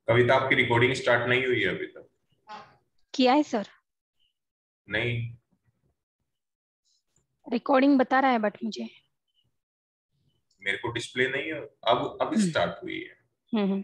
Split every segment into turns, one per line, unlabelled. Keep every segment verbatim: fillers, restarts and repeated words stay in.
कविता, आपकी recording start नहीं हुई है अभी तक?
किया है सर,
नहीं,
रिकॉर्डिंग बता रहा है बट मुझे।
मेरे को डिस्प्ले नहीं है। अब अब
हम्म
स्टार्ट हुई है।
हम्म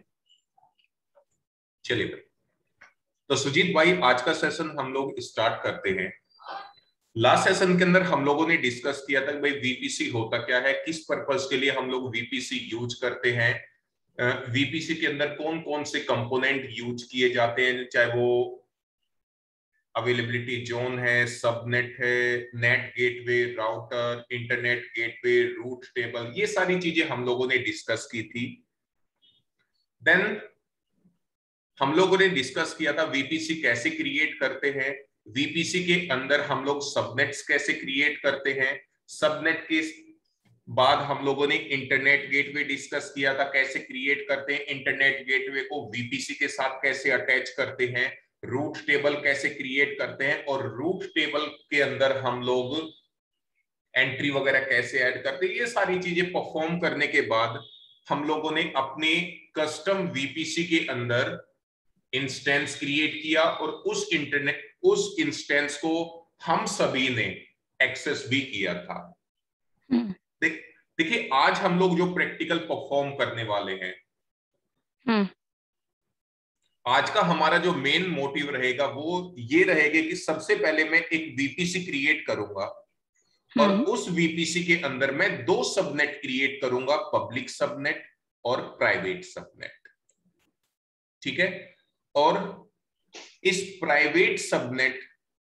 चलिए भाई, तो सुजीत भाई, आज का सेशन हम लोग स्टार्ट करते हैं। लास्ट सेशन के अंदर हम लोगों ने डिस्कस किया था कि भाई वीपीसी होता क्या है, किस पर्पस के लिए हम लोग वीपीसी यूज करते हैं, वीपीसी के अंदर कौन कौन से कंपोनेंट यूज किए जाते हैं, चाहे वो अवेलेबिलिटी जोन है, सबनेट है, net gateway, router, internet gateway, route table, ये सारी चीजें हम लोगों ने डिस्कस की थी। देन हम लोगों ने डिस्कस किया था वीपीसी कैसे क्रिएट करते हैं, वीपीसी के अंदर हम लोग सबनेट्स कैसे क्रिएट करते हैं, सबनेट के बाद हम लोगों ने इंटरनेट गेटवे डिस्कस किया था, कैसे क्रिएट करते हैं, इंटरनेट गेटवे को वीपीसी के साथ कैसे अटैच करते हैं, रूट टेबल कैसे क्रिएट करते हैं, और रूट टेबल के अंदर हम लोग एंट्री वगैरह कैसे ऐड करते हैं। ये सारी चीजें परफॉर्म करने के बाद हम लोगों ने अपने कस्टम वीपीसी के अंदर इंस्टेंस क्रिएट किया, और उस इंटरनेट उस इंस्टेंस को हम सभी ने एक्सेस भी किया था।
हम्म
देख देखिए, आज हम लोग जो प्रैक्टिकल परफॉर्म करने वाले हैं,
हम्म
आज का हमारा जो मेन मोटिव रहेगा वो ये रहेगा कि सबसे पहले मैं एक वीपीसी क्रिएट करूंगा, और
हम्म
उस वीपीसी के अंदर मैं दो सबनेट क्रिएट करूंगा, पब्लिक सबनेट और प्राइवेट सबनेट। ठीक है? और इस प्राइवेट सबनेट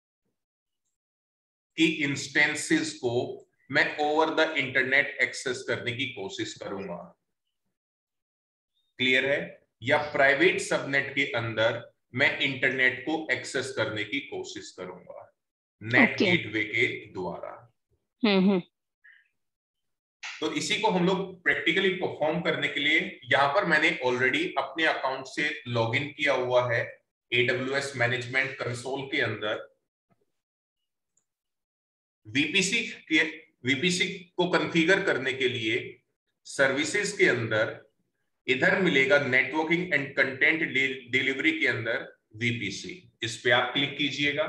की इंस्टेंसेस को मैं ओवर द इंटरनेट एक्सेस करने की कोशिश करूंगा। क्लियर है? या प्राइवेट सबनेट के अंदर मैं इंटरनेट को एक्सेस करने की कोशिश करूंगा नेट
ओके।
गेटवे के द्वारा।
हम्म हम्म
तो इसी को हम लोग प्रैक्टिकली परफॉर्म करने के लिए यहां पर मैंने ऑलरेडी अपने अकाउंट से लॉगिन किया हुआ है एडब्ल्यूएस मैनेजमेंट कंसोल के अंदर। वीपीसी के वीपीसी को कॉन्फ़िगर करने के लिए सर्विसेज के अंदर इधर मिलेगा नेटवर्किंग एंड कंटेंट डिलीवरी के अंदर वीपीसी, इस पे आप क्लिक कीजिएगा।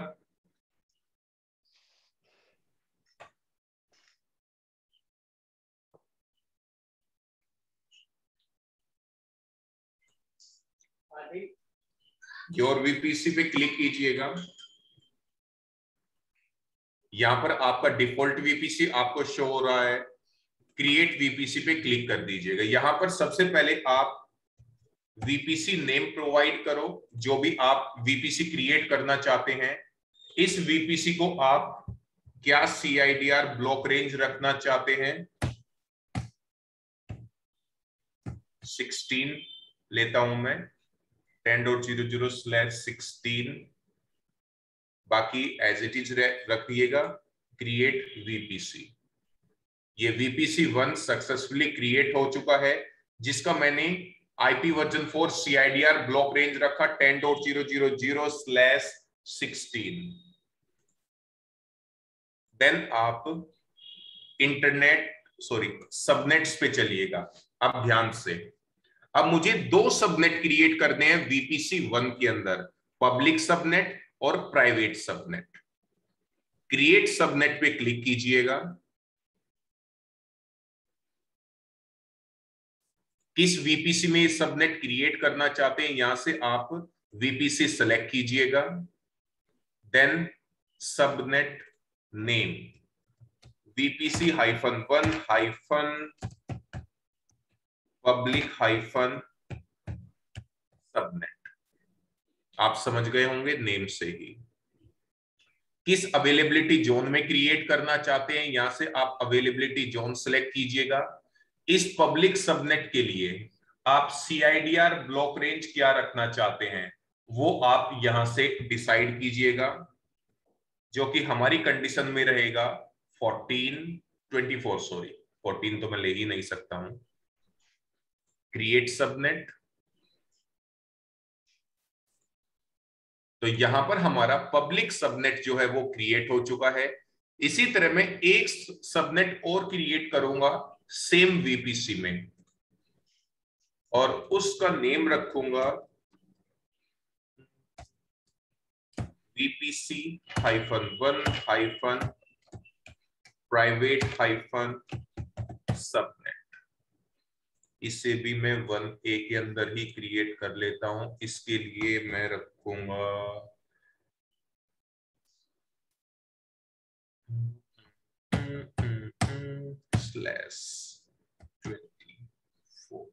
योर वीपीसी पे क्लिक कीजिएगा। यहां पर आपका डिफॉल्ट वीपीसी आपको शो हो रहा है, क्रिएट वीपीसी पे क्लिक कर दीजिएगा। यहां पर सबसे पहले आप वीपीसी नेम प्रोवाइड करो, जो भी आप वीपीसी क्रिएट करना चाहते हैं। इस वीपीसी को आप क्या सीआईडीआर ब्लॉक रेंज रखना चाहते हैं, सिक्सटीन लेता हूं मैं, ten dot zero zero slash sixteen, बाकी एज इट इज रखिएगा। क्रिएट वीपीसी, ये वीपीसी वन सक्सेसफुली क्रिएट हो चुका है, जिसका मैंने IP version four CIDR block range रखा ten dot zero zero zero slash sixteen. Then आप इंटरनेट सॉरी सबनेट्स पे चलिएगा। अब ध्यान से, अब मुझे दो सबनेट क्रिएट करने हैं वीपीसी वन के अंदर, पब्लिक सबनेट और प्राइवेट सबनेट। क्रिएट सबनेट पे क्लिक कीजिएगा। किस वीपीसी में सबनेट क्रिएट करना चाहते हैं, यहां से आप वीपीसी सेलेक्ट कीजिएगा। Then subnet name VPC hyphen one hyphen public hyphen subnet. आप समझ गए होंगे नेम से ही। किस अवेलेबिलिटी जोन में क्रिएट करना चाहते हैं, यहां से आप अवेलेबिलिटी जोन सेलेक्ट कीजिएगा। इस पब्लिक सबनेट के लिए आप सीआईडीआर ब्लॉक रेंज क्या रखना चाहते हैं, वो आप यहां से डिसाइड कीजिएगा, जो कि हमारी कंडीशन में रहेगा fourteen twenty four sorry fourteen तो मैं ले ही नहीं सकता हूं। क्रिएट सबनेट, तो यहां पर हमारा पब्लिक सबनेट जो है वो क्रिएट हो चुका है। इसी तरह मैं एक सबनेट और क्रिएट करूंगा सेम वीपीसी में, और उसका नेम रखूंगा VPC hyphen one hyphen private hyphen subnet. इसे भी मैं वन ए के अंदर ही क्रिएट कर लेता हूं। इसके लिए मैं रखूंगा slash twenty four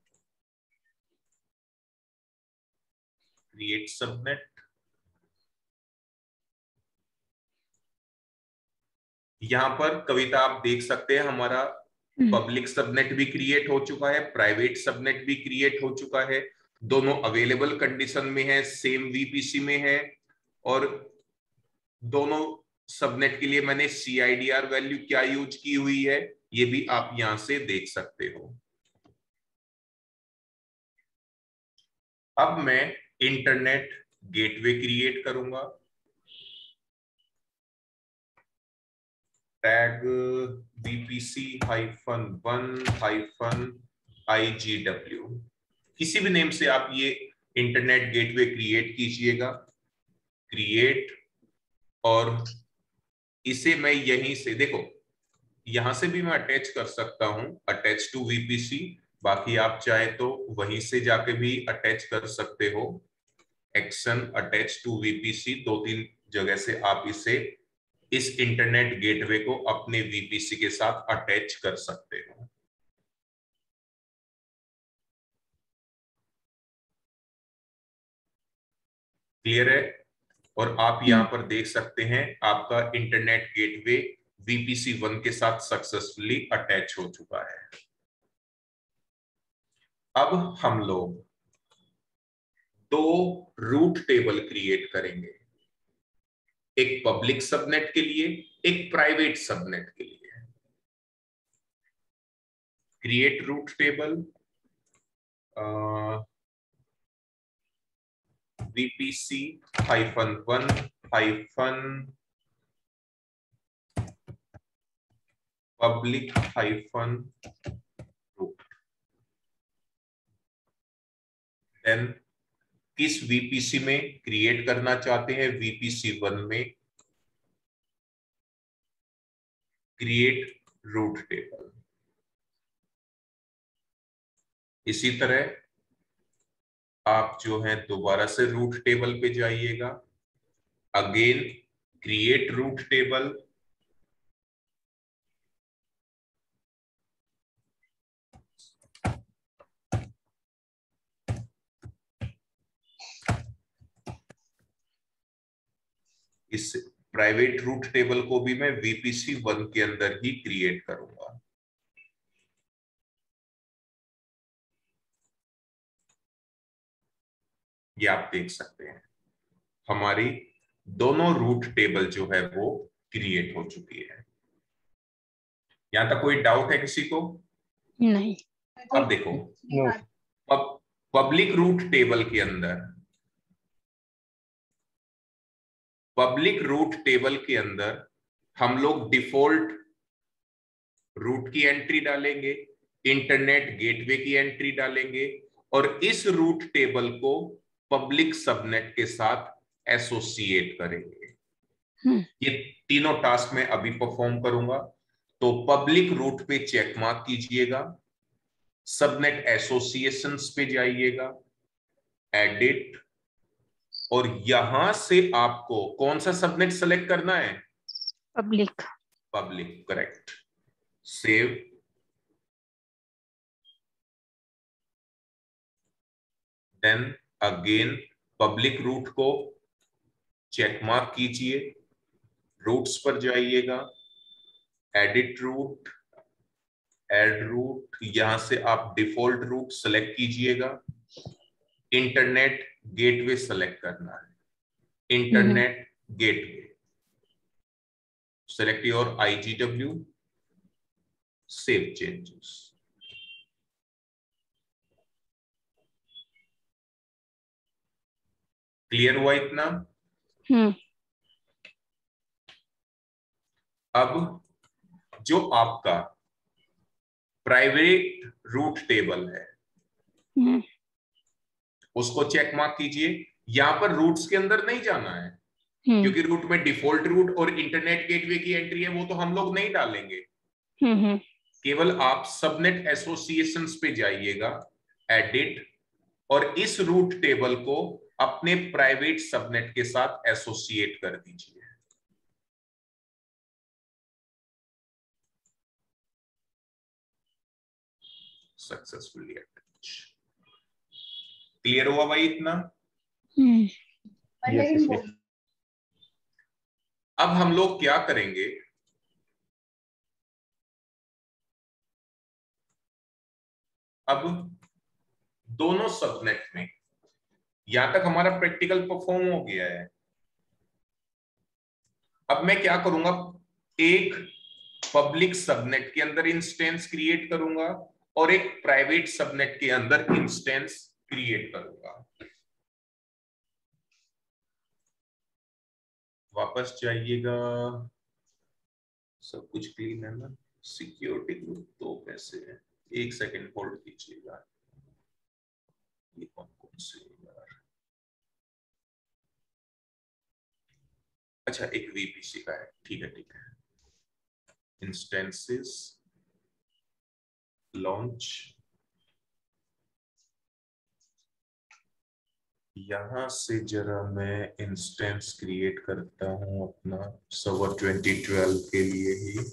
create subnet. यहां पर कविता आप देख सकते हैं हमारा पब्लिक सबनेट भी क्रिएट हो चुका है, प्राइवेट सबनेट भी क्रिएट हो चुका है। दोनों अवेलेबल कंडीशन में है, सेम वीपीसी में है, और दोनों सबनेट के लिए मैंने C I D R value क्या यूज की हुई है ये भी आप यहां से देख सकते हो। अब मैं इंटरनेट गेटवे क्रिएट करूंगा। Tag VPC hyphen one hyphen IGW, किसी भी नेम से आप ये इंटरनेट गेटवे क्रिएट कीजिएगा। क्रिएट, और इसे मैं यहीं से देखो, यहां से भी मैं अटैच कर सकता हूं, अटैच टू वीपीसी। बाकी आप चाहे तो वहीं से जाके भी अटैच कर सकते हो। एक्शन अटैच टू वीपीसी, दो तीन जगह से आप इसे, इस इंटरनेट गेटवे को अपने वीपीसी के साथ अटैच कर सकते हो। क्लियर है? और आप यहां पर देख सकते हैं आपका इंटरनेट गेटवे वीपीसी वन के साथ सक्सेसफुली अटैच हो चुका है। अब हम लोग दो रूट टेबल क्रिएट करेंगे, एक पब्लिक सबनेट के लिए, एक प्राइवेट सबनेट के लिए। Create route table, VPC hyphen one hyphen public hyphen route. Then किस वीपीसी में क्रिएट करना चाहते हैं? वीपीसी वन में क्रिएट रूट टेबल। इसी तरह आप जो है दोबारा से रूट टेबल पे जाइएगा, अगेन क्रिएट रूट टेबल, इस प्राइवेट रूट टेबल को भी मैं वीपीसी वन के अंदर ही क्रिएट करूंगा। ये आप देख सकते हैं हमारी दोनों रूट टेबल जो है वो क्रिएट हो चुकी है। यहां तक कोई डाउट है किसी को?
नहीं।
अब देखो, पब, पब्लिक रूट टेबल के अंदर पब्लिक रूट टेबल के अंदर हम लोग डिफॉल्ट रूट की एंट्री डालेंगे, इंटरनेट गेटवे की एंट्री डालेंगे, और इस रूट टेबल को पब्लिक सबनेट के साथ एसोसिएट करेंगे। ये तीनों टास्क मैं अभी परफॉर्म करूंगा। तो पब्लिक रूट पे चेक मार्क कीजिएगा, सबनेट एसोसिएशंस पे जाइएगा, एडिट, और यहां से आपको कौन सा सबनेट सेलेक्ट करना है?
Public.
Public, correct. Save, then again public route को चेक मार्क कीजिए, रूट्स पर जाइएगा, एडिट रूट, एड रूट, यहां से आप डिफॉल्ट रूट सेलेक्ट कीजिएगा, इंटरनेट गेटवे सेलेक्ट करना है, internet gateway, select your IGW, save changes. Clear हुआ इतना?
हम्म।
अब जो आपका प्राइवेट रूट टेबल है उसको चेक मार्क कीजिए। यहां पर रूट्स के अंदर नहीं जाना है, क्योंकि रूट में डिफॉल्ट रूट और इंटरनेट गेटवे की एंट्री है, वो तो हम लोग नहीं डालेंगे। केवल आप सबनेट एसोसिएशंस पे जाइएगा, एडिट, और इस रूट टेबल को अपने प्राइवेट सबनेट के साथ एसोसिएट कर दीजिए। Successfully attach. क्लियर हुआ भाई इतना?
yes, yes.
अब हम लोग क्या करेंगे, अब दोनों सबनेट में, यहां तक हमारा प्रैक्टिकल परफॉर्म हो गया है। अब मैं क्या करूंगा, एक पब्लिक सबनेट के अंदर इंस्टेंस क्रिएट करूंगा और एक प्राइवेट सबनेट के अंदर इंस्टेंस क्रिएट करूंगा। वापस जाइएगा, सब कुछ क्लीन है ना? सिक्योरिटी ग्रुप तो कैसे है, एक सेकंड होल्ड कीजिएगा। ये कौन कौन से यार, अच्छा एक वीपीसी का है, ठीक है ठीक है। इंस्टेंसेस लॉन्च, यहां से जरा मैं इंस्टेंस क्रिएट करता हूं अपना सर्वर ट्वेंटी ट्वेल्व के लिए ही।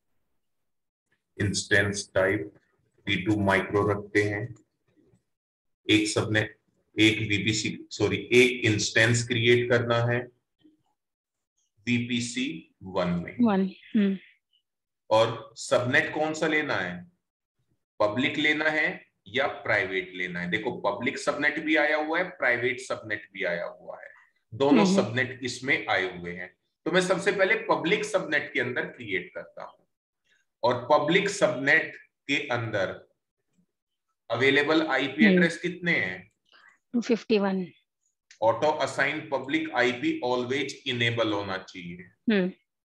Instance type T two micro रखते हैं। एक सबनेट, एक वीपीसी, सॉरी एक इंस्टेंस क्रिएट करना है वीपीसी वन में।
वन। हम्म।
और सबनेट कौन सा लेना है, पब्लिक लेना है या प्राइवेट लेना है? देखो पब्लिक सबनेट भी आया हुआ है, प्राइवेट सबनेट भी आया हुआ है, दोनों सबनेट इसमें आए हुए हैं। तो मैं सबसे पहले पब्लिक सबनेट के अंदर क्रिएट करता हूं, और पब्लिक सबनेट के अंदर अवेलेबल आईपी एड्रेस कितने हैं?
Two fifty one.
Auto assign public IP always enable होना चाहिए।
हम्म।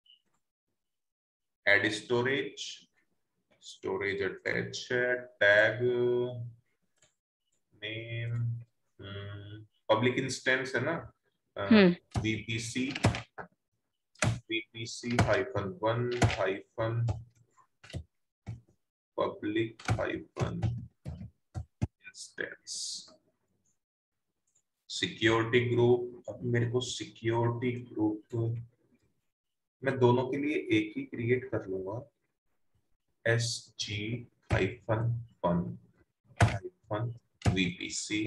एड स्टोरेज, स्टोरेज अटैच है, टैग नेम, पब्लिक इंस्टेंस है ना, VPC VPC hyphen one hyphen public hyphen instance. Security group, अब मेरे को सिक्योरिटी ग्रुप मैं दोनों के लिए एक ही क्रिएट कर लूंगा, S G hyphen one hyphen VPC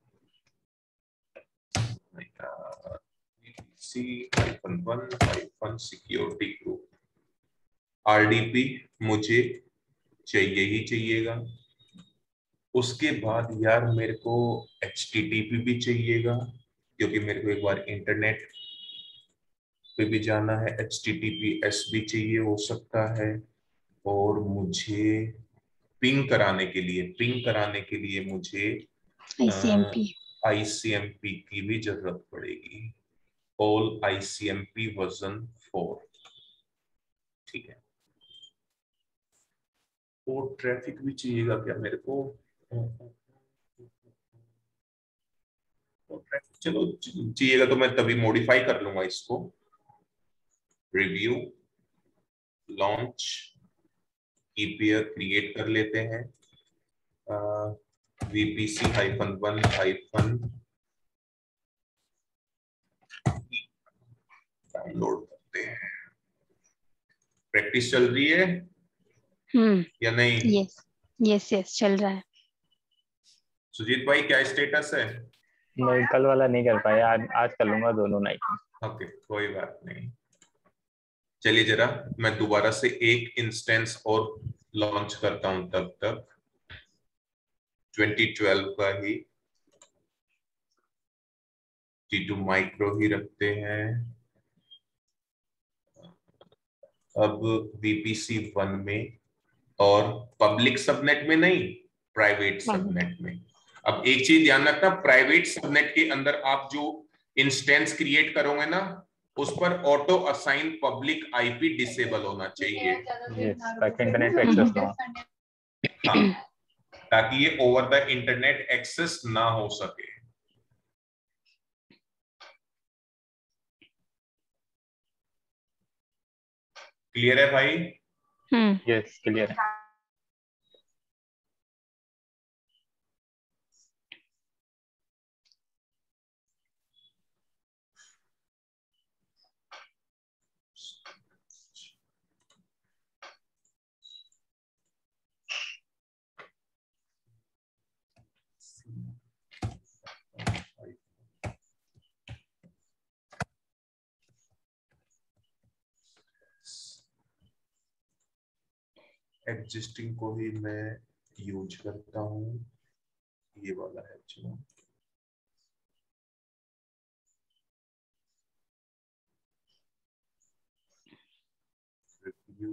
VPC hyphen one hyphen security group. RDP मुझे चाहिए ही चाहिएगा। उसके बाद यार मेरे को एचटीटीपी भी चाहिएगा, क्योंकि मेरे को एक बार इंटरनेट पे भी जाना है। एचटीटीपीएस भी चाहिए हो सकता है, और मुझे पिंग कराने के लिए पिंग कराने के लिए मुझे
आईसीएमपी
आईसीएमपी की भी जरूरत पड़ेगी, ऑल आईसीएमपी वर्जन फोर। ठीक है, और ट्रैफिक भी चाहिएगा क्या मेरे को? ट्रैफिक चलो चाहिएगा तो मैं तभी मॉडिफाई कर लूंगा इसको। रिव्यू लॉन्च कीपेयर क्रिएट कर लेते हैं, VPC hyphen one hyphen download करते हैं। प्रैक्टिस चल रही है
हम्म
या नहीं?
यस यस यस चल रहा है।
सुजीत भाई क्या स्टेटस है?
नहीं, कल वाला नहीं कर पाया, आज आज कर लूंगा दोनों नाइट में।
ओके कोई बात नहीं। चलिए जरा मैं दोबारा से एक इंस्टेंस और लॉन्च करता हूं, तब तक ट्वेंटी ट्वेल्व का ही टी टू माइक्रो ही रखते हैं। अब वीपीसी वन में, और पब्लिक सबनेट में नहीं, प्राइवेट सबनेट में। अब एक चीज ध्यान रखना, प्राइवेट सबनेट के अंदर आप जो इंस्टेंस क्रिएट करोगे ना, उस पर auto assign public IP disable होना चाहिए।
यस, ताकि इंटरनेट पे एक्सेस ना हो।
हाँ, ताकि ये ओवर द इंटरनेट एक्सेस ना हो सके। क्लियर है भाई?
हम्म
यस क्लियर है।
एग्जिस्टिंग को ही मैं यूज करता हूँ, ये वाला है जो review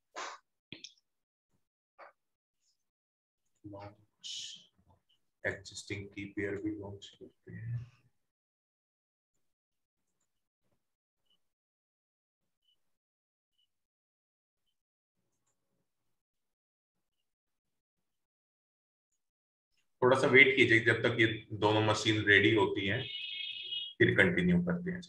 launch, existing key pair भी लॉन्च करते हैं। थोड़ा सा वेट कीजिए जब तक ये दोनों मशीन रेडी होती हैं, फिर कंटिन्यू करते हैं।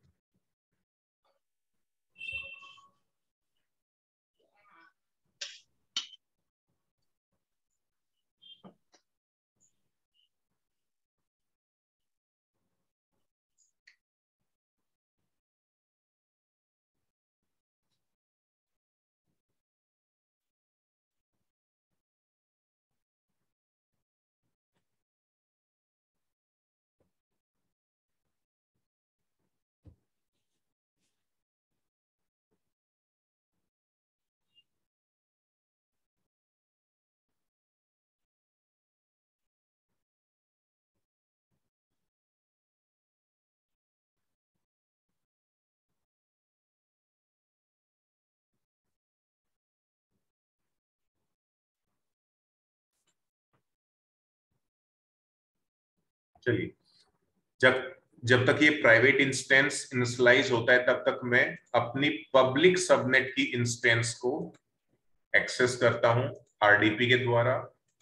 चलिए, जब जब तक ये प्राइवेट इंस्टेंस इनिशियलाइज होता है तब तक मैं अपनी पब्लिक सबनेट की इंस्टेंस को एक्सेस करता हूं आरडीपी के द्वारा।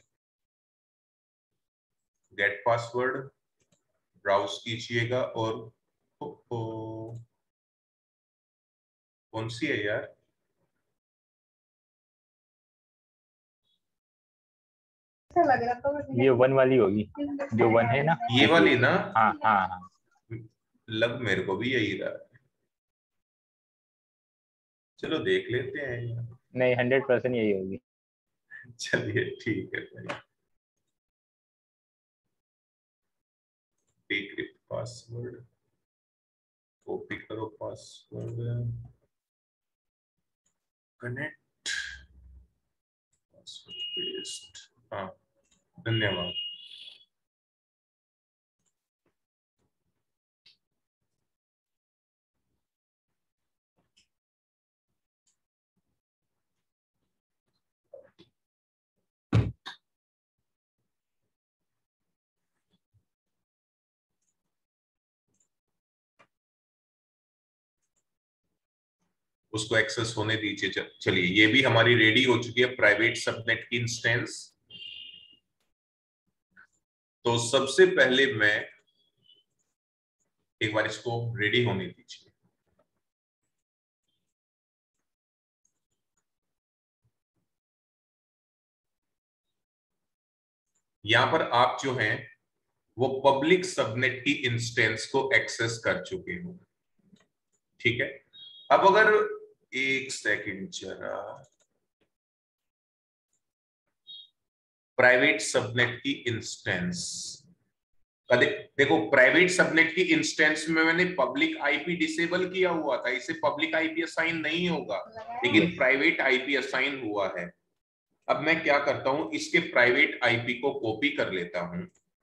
गेट पासवर्ड ब्राउज कीजिएगा और ओ, ओ, कौन सी है यार?
ये वन वाली होगी, जो वन है ना,
ये वाली ना?
हाँ हाँ हाँ।
लग मेरे को भी यही रहा। चलो देख लेते हैं।
नहीं, हंड्रेड परसेंट यही होगी।
चलिए ठीक है भाई। डिक्रिप्ट पासवर्ड, कॉपी करो पासवर्ड, कनेक्ट पासवर्ड पेस्ट। हाँ, धन्यवाद। उसको एक्सेस होने दीजिए। चलिए, ये भी हमारी रेडी हो चुकी है प्राइवेट सबनेट की इंस्टेंस। तो सबसे पहले मैं एक बार इसको रेडी होने दीजिए। यहां पर आप जो हैं वो पब्लिक सबनेट की इंस्टेंस को एक्सेस कर चुके हो, ठीक है। अब अगर एक सेकंड जरा, प्राइवेट सबनेट की इंस्टेंस दे, देखो प्राइवेट सबनेट की इंस्टेंस में मैंने पब्लिक आईपी डिसेबल किया हुआ था, इसे पब्लिक आईपी असाइन नहीं होगा, लेकिन प्राइवेट आईपी असाइन हुआ है। अब मैं क्या करता हूं, इसके प्राइवेट आईपी को कॉपी कर लेता हूं।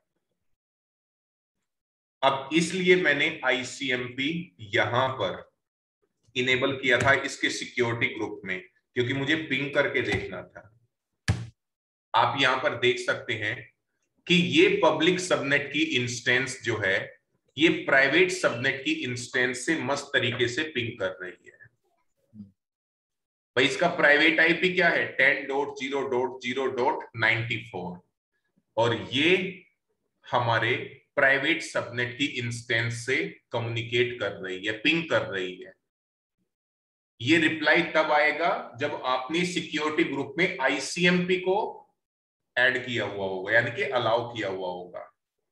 अब इसलिए मैंने आईसीएमपी यहां पर इनेबल किया था इसके सिक्योरिटी ग्रुप में, क्योंकि मुझे पिंग करके देखना था। आप यहां पर देख सकते हैं कि ये पब्लिक सबनेट की इंस्टेंस जो है ये प्राइवेट सबनेट की इंस्टेंस से मस्त तरीके से पिंग कर रही है। भाई इसका प्राइवेट आईपी क्या है? Ten dot zero dot zero dot ninety four, और ये हमारे प्राइवेट सबनेट की इंस्टेंस से कम्युनिकेट कर रही है, पिंग कर रही है। ये रिप्लाई तब आएगा जब आपने सिक्योरिटी ग्रुप में आईसीएमपी को ऐड किया हुआ होगा, यानी कि अलाउ किया हुआ होगा।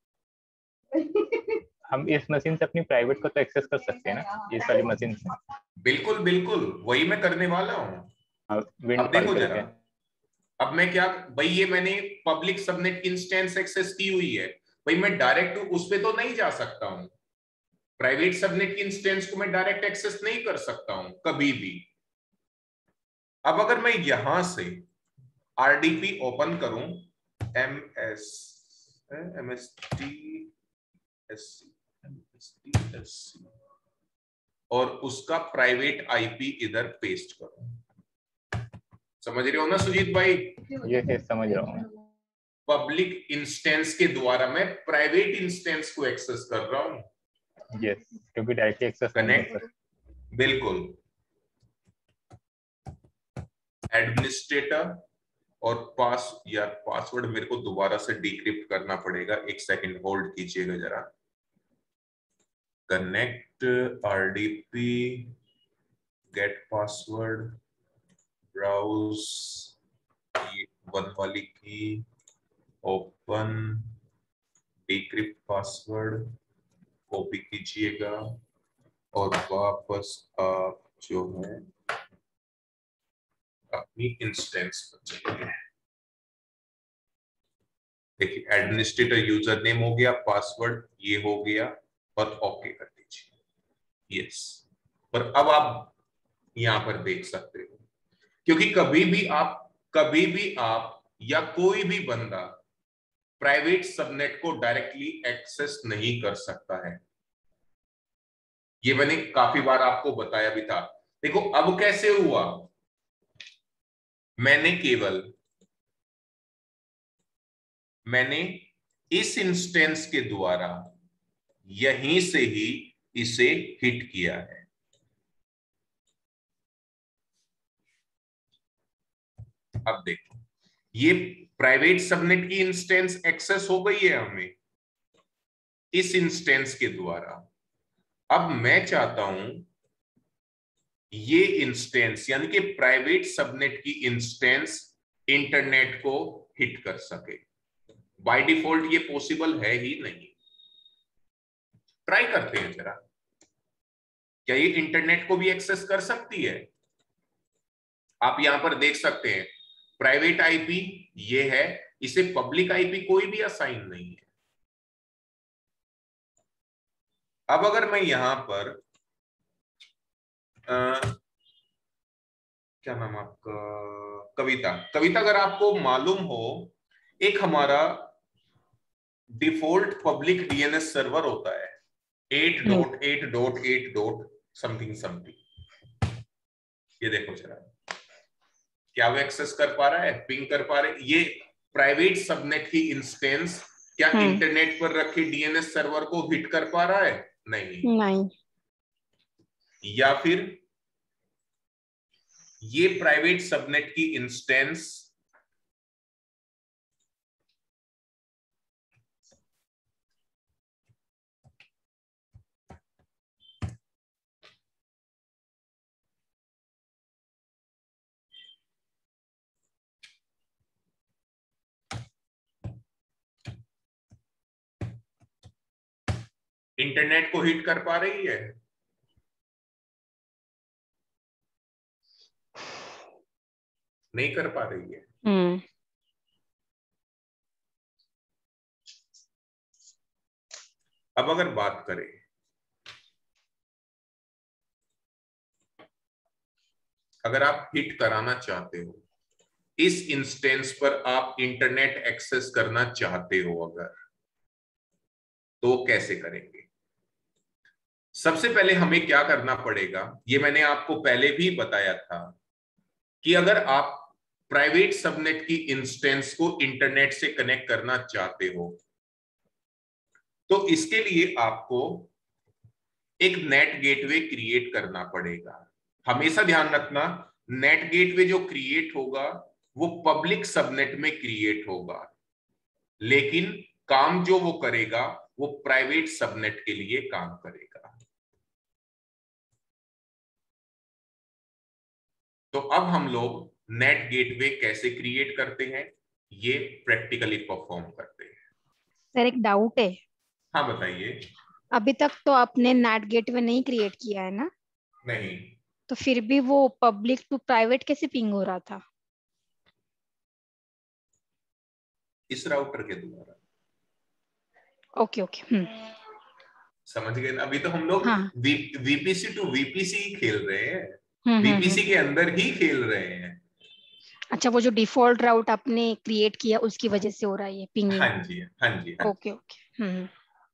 हम इस मशीन से अपनी प्राइवेट को तो एक्सेस कर सकते हैं ना, इस वाली मशीन से।
बिल्कुल बिल्कुल, वही मैं करने वाला हूँ। अब देखो जरा, अब मैं क्या, भाई ये मैंने पब्लिक सबनेट इंस्टेंस एक्सेस की हुई है, भाई मैं डायरेक्ट उस पे तो नहीं जा सकता हूँ। प्राइवेट सबनेट इंस्टेंस को मैं डायरेक्ट एक्सेस नहीं कर सकता हूं कभी भी। अब अगर मैं यहां से आरडीपी ओपन करूं, M S M S T S C, और उसका प्राइवेट आईपी इधर पेस्ट करूं, समझ रहे हो ना सुजीत भाई?
ये समझ रहा हूं।
पब्लिक इंस्टेंस के द्वारा मैं प्राइवेट इंस्टेंस को एक्सेस कर रहा हूं।
यस, क्योंकि डायरेक्टली एक्सेस
कनेक्ट, बिल्कुल। एडमिनिस्ट्रेटर और पास, यार पासवर्ड मेरे को दोबारा से डिक्रिप्ट करना पड़ेगा, एक सेकंड होल्ड कीजिएगा जरा। Connect RDP, get password, browse, ये वन वाली key, open, decrypt password, copy कीजिएगा और वापस आप जो है अपनी इंस्टेंस पर चलिए। देखिए एडमिनिस्ट्रेटर यूजर नेम हो गया, पासवर्ड ये हो गया, और ओके कर दीजिए। यस, पर अब आप यहां पर देख सकते हो, क्योंकि कभी भी आप कभी भी आप या कोई भी बंदा प्राइवेट सबनेट को डायरेक्टली एक्सेस नहीं कर सकता है। ये मैंने काफी बार आपको बताया भी था। देखो अब कैसे हुआ, मैंने केवल मैंने इस इंस्टेंस के द्वारा यहीं से ही इसे हिट किया है। अब देखो ये प्राइवेट सबनेट की इंस्टेंस एक्सेस हो गई है हमें इस इंस्टेंस के द्वारा। अब मैं चाहता हूं ये इंस्टेंस यानी कि प्राइवेट सबनेट की इंस्टेंस इंटरनेट को हिट कर सके। बाय डिफॉल्ट ये पॉसिबल है ही नहीं। ट्राई करते हैं जरा, क्या ये इंटरनेट को भी एक्सेस कर सकती है? आप यहां पर देख सकते हैं प्राइवेट आईपी ये है, इसे पब्लिक आईपी कोई भी असाइन नहीं है। अब अगर मैं यहां पर आ, क्या नाम आपका, कविता, कविता अगर आपको मालूम हो, एक हमारा डिफॉल्ट पब्लिक डीएनएस सर्वर होता है eight dot eight dot eight dot something something, ये देखो जरा, क्या वो एक्सेस कर पा रहा है, पिंग कर पा रहे? ये प्राइवेट सबनेट की इंस्टेंस क्या इंटरनेट पर रखे डीएनएस सर्वर को हिट कर पा रहा है? नहीं,
नहीं।
या फिर ये प्राइवेट सबनेट की इंस्टेंस इंटरनेट को हिट कर पा रही है? नहीं कर पा रही है।
हम्म।
अब अगर बात करें, अगर आप हिट कराना चाहते हो, इस इंस्टेंस पर आप इंटरनेट एक्सेस करना चाहते हो अगर, तो कैसे करेंगे? सबसे पहले हमें क्या करना पड़ेगा, ये मैंने आपको पहले भी बताया था कि अगर आप प्राइवेट सबनेट की इंस्टेंस को इंटरनेट से कनेक्ट करना चाहते हो, तो इसके लिए आपको एक नेट गेटवे क्रिएट करना पड़ेगा। हमेशा ध्यान रखना, नेट गेटवे जो क्रिएट होगा वो पब्लिक सबनेट में क्रिएट होगा, लेकिन काम जो वो करेगा वो प्राइवेट सबनेट के लिए काम करेगा। तो अब हम लोग नेट गेटवे कैसे क्रिएट करते हैं ये प्रैक्टिकली परफॉर्म करते हैं।
सर एक डाउट है,
हाँ बताइए।
अभी तक तो आपने नेट गेटवे नहीं क्रिएट किया है ना,
नहीं,
तो फिर भी वो पब्लिक टू प्राइवेट कैसे पिंग हो रहा था?
इस राउटर के द्वारा।
ओके ओके, हम्म,
समझ गए ना? अभी तो हम लोग
हाँ,
वी, वीपीसी टू वीपीसी ही खेल रहे हैं,
हम्म हम्म
वीपीसी
हम्म।
के अंदर ही खेल रहे हैं।
अच्छा, वो जो डिफॉल्ट राउट आपने क्रिएट किया उसकी वजह से हो रहा है ये
हाँ
पिंगिंग?
जी, हाँ जी, हाँ
ओके ओके, हम्म,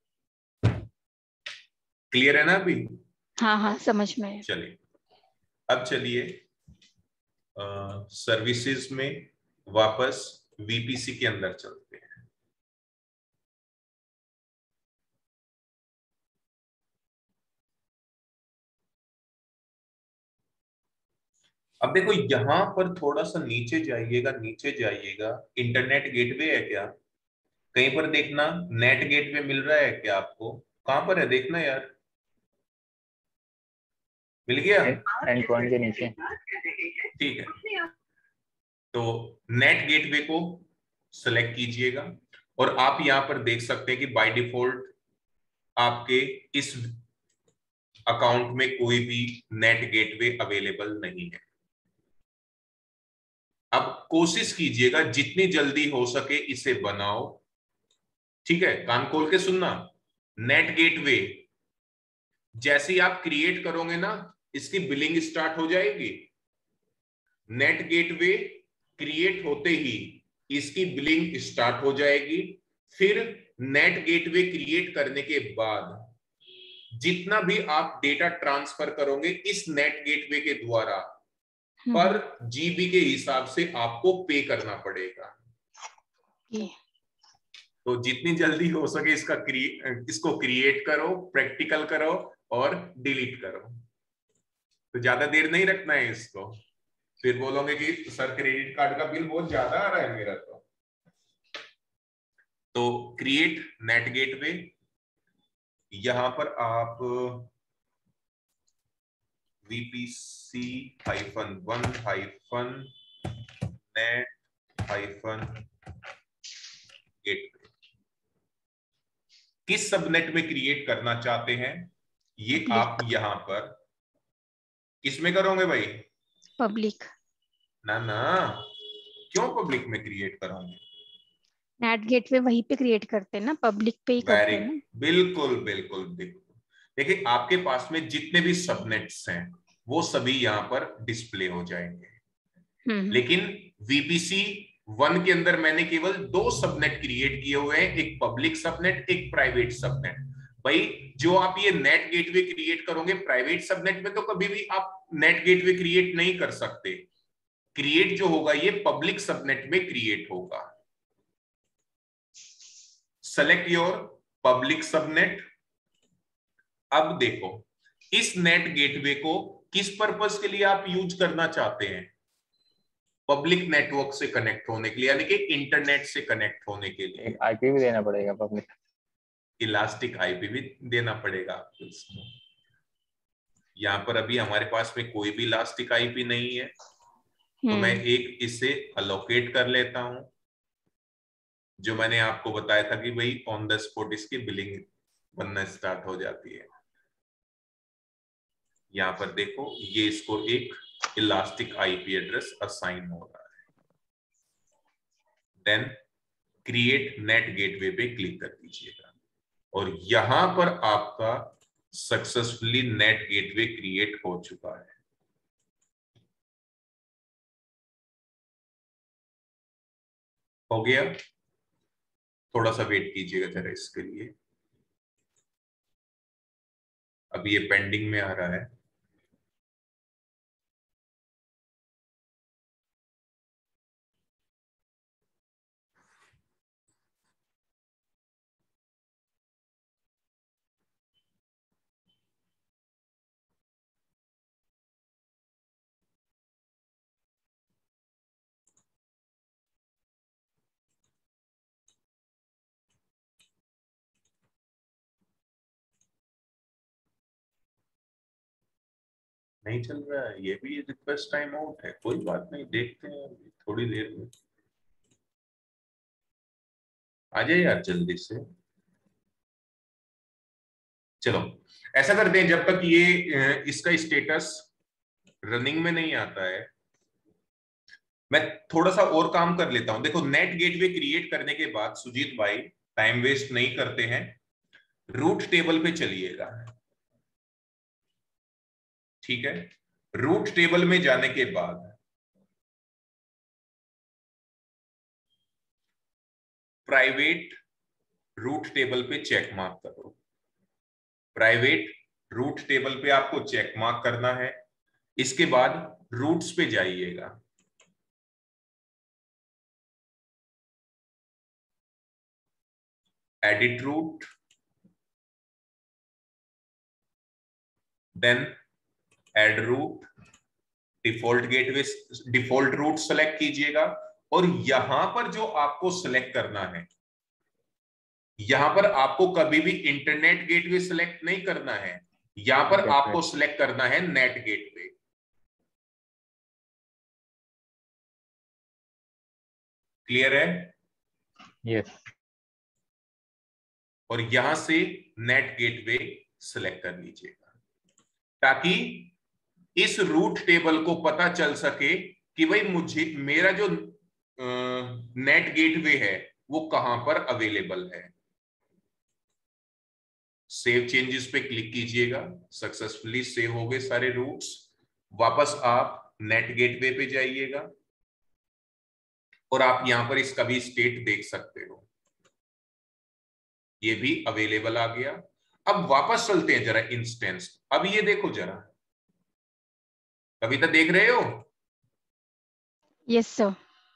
क्लियर है ना अभी?
हाँ हाँ समझ में है।
चलिए, अब चलिए सर्विसेज में वापस वीपीसी के अंदर चलते हैं। अब देखो यहां पर थोड़ा सा नीचे जाइएगा, नीचे जाइएगा, इंटरनेट गेटवे है क्या? कहीं पर देखना नेट गेटवे मिल रहा है क्या आपको? कहां पर है देखना यार। मिल गया?
एंड पॉइंट के नीचे।
ठीक है, तो नेट गेटवे को सेलेक्ट कीजिएगा और आप यहां पर देख सकते हैं कि बाय डिफॉल्ट आपके इस अकाउंट में कोई भी नेट गेटवे अवेलेबल नहीं है। अब कोशिश कीजिएगा जितनी जल्दी हो सके इसे बनाओ। ठीक है, कान खोल के सुनना। नेट गेटवे जैसे ही आप क्रिएट करोगे ना, इसकी बिलिंग स्टार्ट हो जाएगी। नेट गेटवे क्रिएट होते ही इसकी बिलिंग स्टार्ट हो जाएगी। फिर नेट गेटवे क्रिएट करने के बाद जितना भी आप डेटा ट्रांसफर करोगे इस नेट गेटवे के द्वारा पर जीबी के हिसाब से आपको पे करना पड़ेगा।
ये
तो जितनी जल्दी हो सके इसका क्रिए इसको क्रिएट करो, प्रैक्टिकल करो और डिलीट करो। तो ज्यादा देर नहीं रखना है इसको, फिर बोलोगे कि सर क्रेडिट कार्ड का बिल बहुत ज्यादा आ रहा है मेरा। तो तो क्रिएट नेट गेटवे, यहां पर आप VPC hyphen one hyphen NAT hyphen gateway किस सबनेट में क्रिएट करना चाहते हैं ये आप
पब्लिक,
यहां पर किसमें करोगे भाई?
पब्लिक
ना ना, क्यों पब्लिक में क्रिएट करोगे?
नेट गेटवे वहीं पे क्रिएट करते हैं ना, पब्लिक पे ही
वेरी,
करते हैं ना।
बिल्कुल बिल्कुल बिल्कुल। देखिए आपके पास में जितने भी सबनेट्स हैं वो सभी यहां पर डिस्प्ले हो जाएंगे।
हम्म
लेकिन वीपीसी वन के अंदर मैंने केवल दो सबनेट क्रिएट किए हुए हैं, एक पब्लिक सबनेट एक प्राइवेट सबनेट। भाई जो आप ये नेट गेटवे क्रिएट करोगे प्राइवेट सबनेट में तो कभी भी आप नेट गेटवे क्रिएट नहीं कर सकते। क्रिएट जो होगा ये पब्लिक सबनेट में क्रिएट होगा। Select your public subnet. अब देखो इस नेट गेटवे को किस पर्पस के लिए आप यूज करना चाहते हैं? पब्लिक नेटवर्क से कनेक्ट होने के लिए, यानी कि इंटरनेट से कनेक्ट होने के लिए।
एक आईपी भी देना पड़ेगा पब्लिक।
इलास्टिक आईपी भी देना पड़ेगा आपको इसको। यहां पर अभी हमारे पास में कोई भी इलास्टिक आईपी नहीं है, तो मैं
हम्म
एक इसे अलोकेट कर लेता हूं। जो मैंने आपको बताया था कि भाई ऑन द स्पॉट इसकी बिलिंग बनना स्टार्ट हो जाती है। यहां पर देखो ये इसको एक इलास्टिक आईपी एड्रेस असाइन हो रहा है। देन क्रिएट नेट गेटवे पे क्लिक कर दीजिएगा और यहां पर आपका सक्सेसफुली नेट गेटवे क्रिएट हो चुका है। हो गया? थोड़ा सा वेट कीजिएगा जरा इसके लिए, अभी ये पेंडिंग में आ रहा है। नहीं चल रहा है, ये भी रिक्वेस्ट टाइम आउट है, कोई बात नहीं, देखते हैं अभी थोड़ी देर में। आ जाए यार जल्दी से। चलो ऐसा करते हैं, जब तक ये इसका स्टेटस रनिंग में नहीं आता है, मैं थोड़ा सा और काम कर लेता हूं। देखो नेट गेटवे क्रिएट करने के बाद सुजीत भाई, टाइम वेस्ट नहीं करते हैं, रूट टेबल पे चलिएगा। ठीक है, रूट टेबल में जाने के बाद प्राइवेट रूट टेबल पे चेक मार्क करो। प्राइवेट रूट टेबल पे आपको चेक मार्क करना है। इसके बाद रूट्स पे जाइएगा। Edit route, then add route, default gateway, default route select कीजिएगा। और यहां पर जो आपको सेलेक्ट करना है, यहां पर आपको कभी भी इंटरनेट गेटवे सेलेक्ट नहीं करना है, यहां पर आपको सेलेक्ट करना है नेट गेटवे। क्लियर है?
यस।
और यहां से नेट गेटवे सेलेक्ट कर लीजिएगा, ताकि इस रूट टेबल को पता चल सके कि भाई मुझे मेरा जो नेट गेटवे है वो कहां पर अवेलेबल है। सेव चेंजेस पे क्लिक कीजिएगा। सक्सेसफुली सेव हो गए सारे रूट्स। वापस आप नेट गेटवे पे जाइएगा और आप यहां पर इसका भी स्टेट देख सकते हो, ये भी अवेलेबल आ गया। अब वापस चलते हैं जरा इंस्टेंस। अब ये देखो जरा, कविता देख रहे हो?
Yes sir.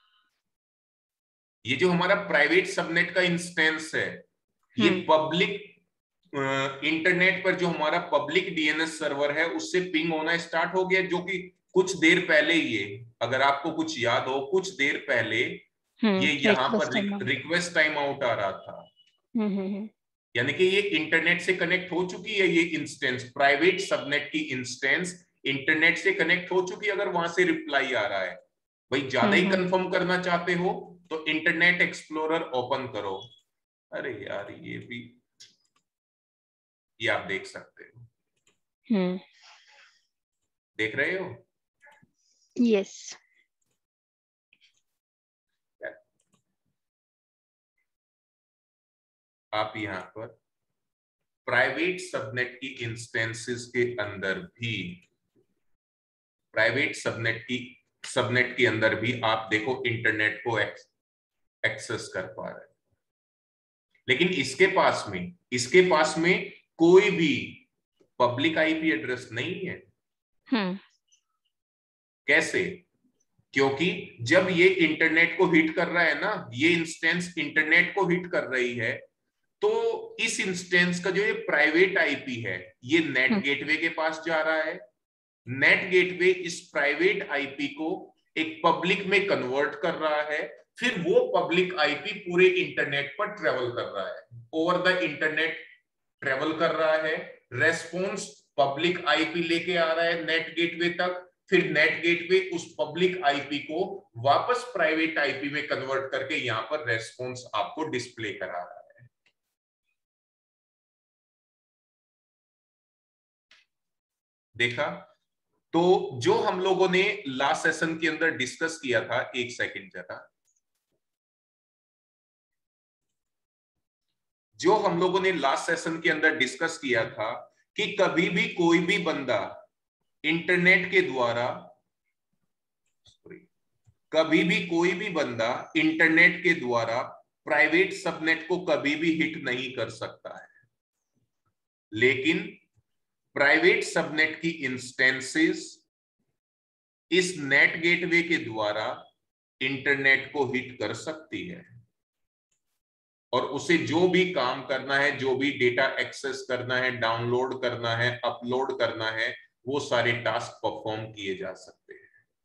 ये जो हमारा प्राइवेट सबनेट का इंस्टेंस है, ये पब्लिक इंटरनेट पर जो हमारा पब्लिक डीएनएस सर्वर है उससे पिंग होना स्टार्ट हो गया, जो कि कुछ देर पहले ये, अगर आपको कुछ याद हो, कुछ देर पहले ये यहाँ पर रिक्वेस्ट टाइम आउट आ रहा था। यानी कि ये इंटरनेट से कनेक्ट हो चुकी है। ये इंस्टेंस, प्राइवेट सबनेट की इंस्टेंस इंटरनेट से कनेक्ट हो चुकी है। अगर वहां से रिप्लाई आ रहा है, भाई ज्यादा ही कंफर्म करना चाहते हो तो इंटरनेट एक्सप्लोरर ओपन करो। अरे यार ये भी, ये आप देख सकते हो। देख रहे हो?
यस।
आप यहां पर प्राइवेट सबनेट की इंस्टेंसेस के अंदर भी, प्राइवेट सबनेट की सबनेट के अंदर भी आप देखो इंटरनेट को एक्सेस कर पा रहे हैं। लेकिन इसके पास में इसके पास में कोई भी पब्लिक आईपी एड्रेस नहीं है।
हम्म।
कैसे? क्योंकि जब ये इंटरनेट को हिट कर रहा है ना, ये इंस्टेंस इंटरनेट को हिट कर रही है, तो इस इंस्टेंस का जो ये प्राइवेट आईपी है, ये नेट गेटवे के पास जा रहा है। नेट गेटवे इस प्राइवेट आईपी को एक पब्लिक में कन्वर्ट कर रहा है। फिर वो पब्लिक आईपी पूरे इंटरनेट पर ट्रेवल कर रहा है, ओवर द इंटरनेट ट्रेवल कर रहा है। रेस्पॉन्स पब्लिक आईपी लेके आ रहा है नेट गेटवे तक। फिर नेट गेटवे उस पब्लिक आईपी को वापस प्राइवेट आईपी में कन्वर्ट करके यहां पर रेस्पॉन्स आपको डिस्प्ले करा रहा है। देखा? तो जो हम लोगों ने लास्ट सेशन के अंदर डिस्कस किया था, एक सेकंड जरा, जो हम लोगों ने लास्ट सेशन के अंदर डिस्कस किया था कि कभी भी कोई भी बंदा इंटरनेट के द्वारा, कभी भी कोई भी बंदा इंटरनेट के द्वारा प्राइवेट सबनेट को कभी भी हिट नहीं कर सकता है। लेकिन प्राइवेट सबनेट की इंस्टेंसेस इस नेट गेटवे के द्वारा इंटरनेट को हिट कर सकती है, और उसे जो भी काम करना है, जो भी डेटा एक्सेस करना है, डाउनलोड करना है, अपलोड करना है, वो सारे टास्क परफॉर्म किए जा सकते हैं।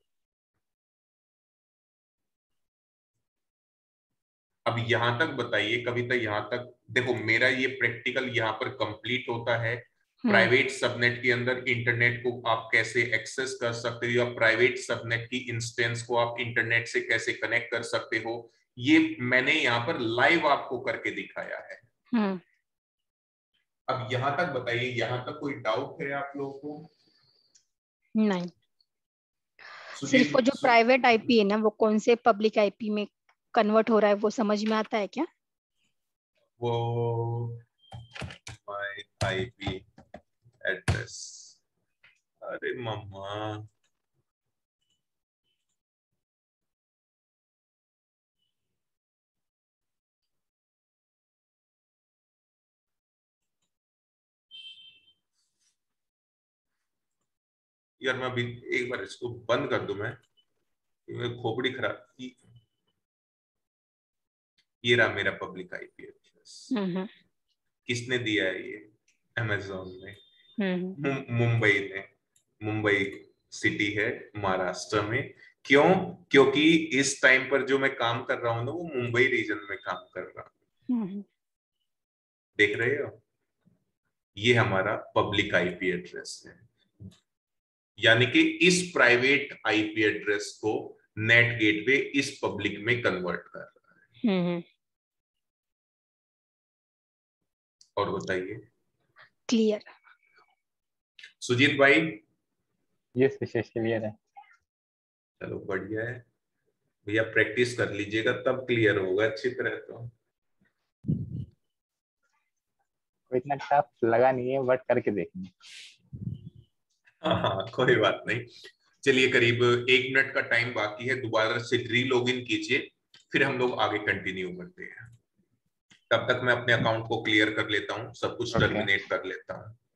अब यहां तक बताइए कविता, यहां तक देखो, मेरा ये प्रैक्टिकल यहां पर कंप्लीट होता है। प्राइवेट सबनेट के अंदर इंटरनेट को आप कैसे एक्सेस कर सकते हो, या प्राइवेट सबनेट की इंस्टेंस को आप इंटरनेट से कैसे कनेक्ट कर सकते हो, ये मैंने यहाँ पर लाइव आपको करके दिखाया है। अब यहाँ तक बताइए, यहाँ तक कोई डाउट है आप लोगों को?
नहीं, सिर्फ वो जो प्राइवेट आईपी है ना, वो कौन से पब्लिक आईपी में कन्वर्ट हो रहा है, वो समझ में आता है क्या?
वो माय आईपी एड्रेस, अरे मम्मा यार, मैं अभी एक बार इसको बंद कर दूं, मैं खोपड़ी खराब की। ये रहा मेरा पब्लिक आईपी एड्रेस। किसने दिया है ये? अमेज़न ने, मुंबई ने, मुंबई सिटी है महाराष्ट्र में। क्यों? क्योंकि इस टाइम पर जो मैं काम कर रहा हूं ना, वो मुंबई रीजन में काम कर रहा हूं। देख रहे हो, ये हमारा पब्लिक आईपी एड्रेस है, यानी कि इस प्राइवेट आईपी एड्रेस को नेट गेटवे इस पब्लिक में कन्वर्ट कर रहा है। और बताइए,
क्लियर?
सुजीत भाई?
यस विशेष, क्लियर है।
चलो बढ़िया है भैया, प्रैक्टिस कर लीजिएगा तब क्लियर होगा अच्छी तरह। तो
इतना टफ लगा नहीं है, बट करके देखेंगे।
हाँ हाँ, कोई बात नहीं। चलिए, करीब एक मिनट का टाइम बाकी है, दोबारा से री लॉग इन कीजिए, फिर हम लोग आगे कंटिन्यू करते हैं। तब तक मैं अपने अकाउंट को क्लियर कर लेता हूँ, सब कुछ टर्मिनेट कर लेता हूँ।